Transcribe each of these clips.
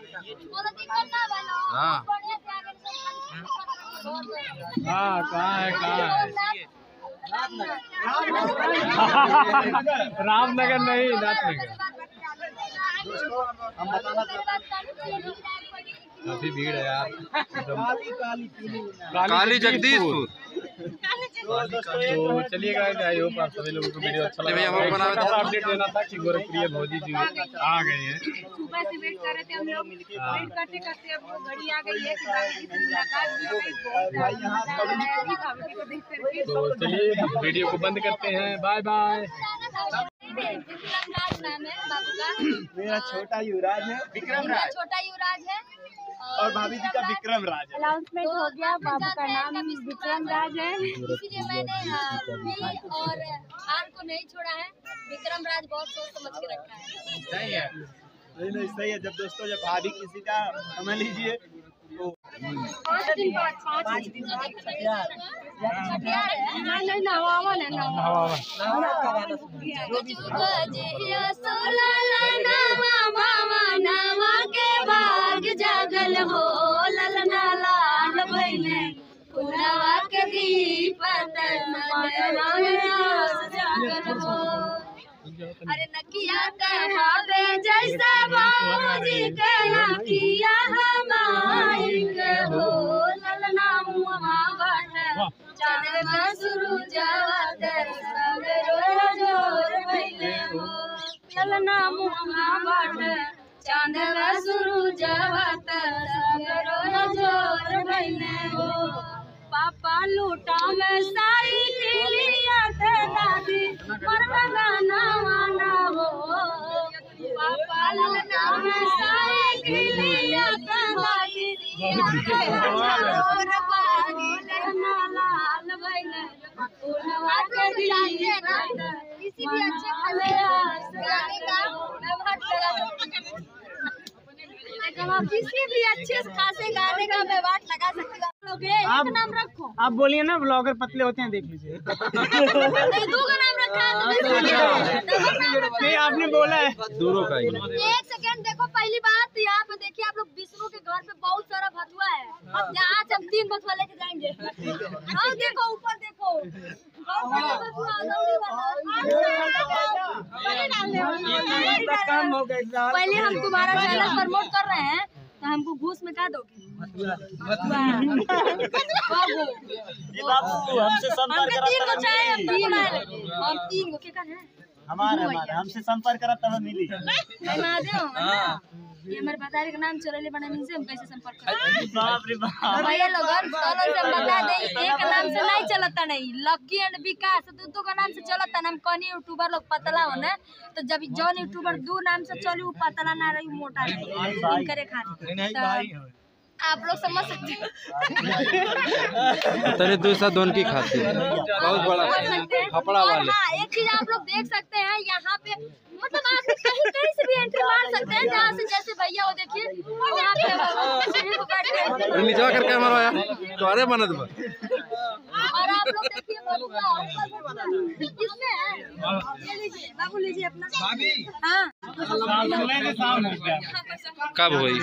हाँ हाँ, कहाँ है रामनगर नहीं, नाथनगर। काफी भीड़ है यार। काली जगदीशपुर। तो चलिए गाइस, आई होप आप सभी लोगों को वीडियो अच्छा लगा। अपडेट देना था कि गोरखप्रिय भौजी जी आ गए हैं। सुबह से वेट कर रहे थे हम लोग, वेट करते करते अब वो घड़ी आ गई है कि भाभी से मुलाकात भी हो गई। तो चलिए वीडियो को बंद करते हैं। Bye bye. नाम है बाबू का, मेरा छोटा युवराज है, विक्रम राज। छोटा युवराज है और भाभी जी का विक्रम राज है। अनाउंसमेंट हो गया, बाबू का नाम विक्रम राज है, इसीलिए मैंने बी और आर को नहीं छोड़ा है। विक्रम राज बहुत सोच समझ के रखा है। सही है, नहीं सही है। जब दोस्तों जब भाभी किसी का समझ लीजिए तो 5 दिन बाद 5 दिन जागल हो ललना लाल भइले फुलवा के दीपत जागल हो। अरे नकिया तहावे जैसा बाबूजी के नकिया हमारी के हो ललना मुआ बट चांद में सुरुजवा ते सवेरो जोर भइले हो ललना मुआ बट चांद में सुरुजवा ते सवेरो जोर भइले हो। पापा लूटा में साइकिलिया ते दादी पर गाना वाना हो। पापा लूटा में साइकिलिया ते दादी और बागी लेना लाल भइले फूलवा के दीपत किसी भी अच्छे खाने गाने का मैं बहुत लगा आप किसी भी अच्छे खासे गाने का मैं वाट लगा सकती हूँ। आप नाम रखो, आप बोलिए ना, ब्लॉगर पतले होते हैं, देख लीजिए। नहीं, 2 का नाम रखा है तो नहीं, आपने बोला है दूरों का ही। 1 सेकंड देखो। पहली बात यहाँ पे देखिए, आप लोग विष्णु के घर पे बहुत सारा भतुआ है। यहाँ से हम 3 भतुआ लेके जाएंगे। हाँ देखो, ऊपर देखो, पहले हम तुम्हारा चैनल प्रमोट कर रहे हैं तो हमको घूस में क्या दोगे? बाबू हमसे संपर्क करा हम 3 गो क्या है हमारा हमसे संपर्क करा तब मिली। ये हमारे भतारी का नाम चोरैले बना से हम कैसे संपर्क करें? बाप रे बाप। भैया लोगन सोलन से बता दे, एक नाम से नहीं चलता, नहीं लक्की एंड विकास 2 का नाम से चलता। हम कौन यूट्यूबर लोग पतला हो ना, तो जब जौन यूट्यूबर 2 नाम से चली, पतला ना रही, मोटा नहीं करे खाने। आप लोग समझ सकते हैं। तने दूसरा दोन की खाती है, बहुत बड़ा कपड़ा वाले। एक चीज आप लोग देख सकते हैं यहाँ पे, मतलब आप कहीं कहीं से भी एंट्री मार सकते हैं, जहाँ से जैसे भैया वो देखिए वहाँ पे नीचे करके हमारा यार तो अरे बनत बा। और आप लोग देखिए किसमें है, ये लीजिए बाबू, लीजिए अपना। हाँ कब हुई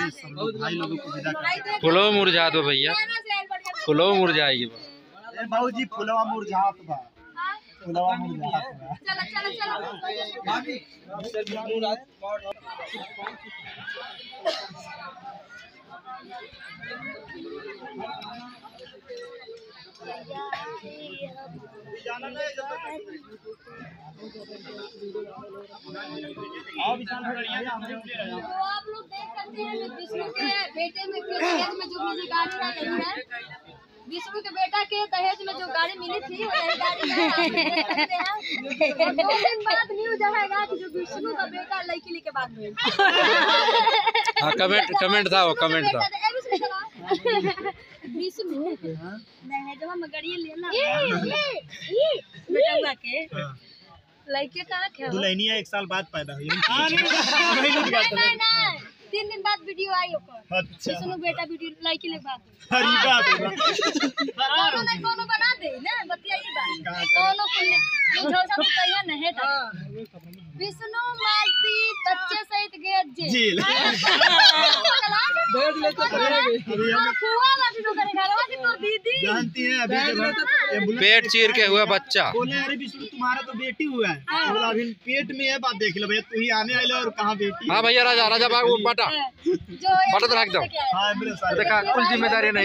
फुलो मुरझा दो भैया, फुलो मुरझाएगी बाबू जी, फुलवा मुरझात बा, फुलवा मुरझात बा। चलो चलो चलो तो आप लोग देख सकते हैं विष्णु के बेटे में दहेज में जो मुझे गाड़ी आई है, विष्णु के बेटा के दहेज में जो गाड़ी मिली थी वही गाड़ी है। 2 दिन बाद न्यूज आएगा कि जो विष्णु का बेटा लड़की लेके बात हुई। हाँ, कमेंट था वो, कमेंट था विष्णु दहेजवा में गाड़ी लेना बेटा के लड़के कहाँ थे? दुल्हनिया 1 साल बाद पैदा हुई। नहीं 3 दिन बाद वीडियो आई ओकर। अच्छा, विष्णु बेटा वीडियो लड़की ले बात कोनो बना दे ना, बतियाई बात कोनो को झोसा तो कहिया नहीं था। विष्णु मालती बच्चे सहित गए जेल। जानती हैं अभी पेट चीर के हुआ बच्चा। बोले अरे विष्णु तुम्हारा तो बेटी हुआ है, बोला अभी पेट में है, बात देख लो भैया, तू ही आने वाले और कहाँ बेटी। हाँ भैया राजा राजा बाग वो बाटा बाटा तो रख दो। हाँ मेरे साथ देखा कुल जिम्मेदारी नहीं।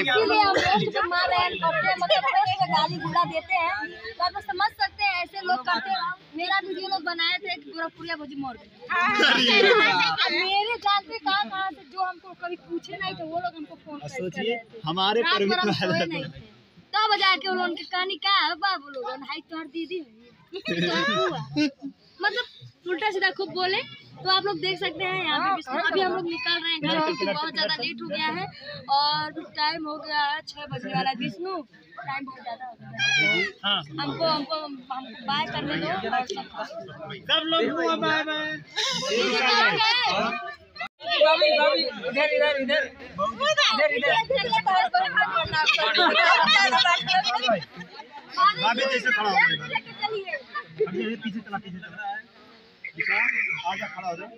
गाली गुला देते हैं तो आप समझ सकते हैं ऐसे लोग करते हैं। मेरा वीडियो लोग बनाए थे गोरखपुरिया भोजी मोड़ मेरे जानते कहाँ से जो हमको कभी पूछे नहीं थे वो लोग हमको फोन सोचिए हमारे पर भी तो नहीं थे तब जाके उन्होंने कहानी क्या है बाबू लोग हाई तो हर दीदी मतलब उल्टा सीधा खूब बोले। तो आप लोग देख सकते हैं यहाँ पे विष्णु अभी हम लोग निकल रहे हैं घर क्योंकि बहुत ज्यादा लेट हो गया है और टाइम हो गया है 6 बजने वाला। विष्णु टाइम बहुत ज्यादा हो गया है, हमको बाय करने दो सब लोग बाय बाय। भाभी जैसे खड़ा हो गए, पीछे चला आजा खड़ा हो जाओ।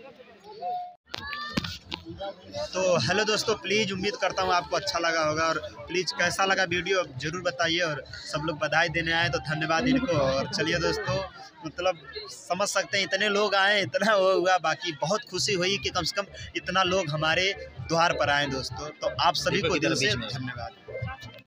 तो हेलो दोस्तों, प्लीज़ उम्मीद करता हूँ आपको अच्छा लगा होगा और प्लीज़ कैसा लगा वीडियो ज़रूर बताइए। और सब लोग बधाई देने आए तो धन्यवाद इनको। और चलिए दोस्तों, मतलब समझ सकते हैं इतने लोग आए, इतना वो हुआ, बाकी बहुत खुशी हुई कि कम से कम इतना लोग हमारे द्वार पर आए दोस्तों। तो आप सभी को दिल से धन्यवाद।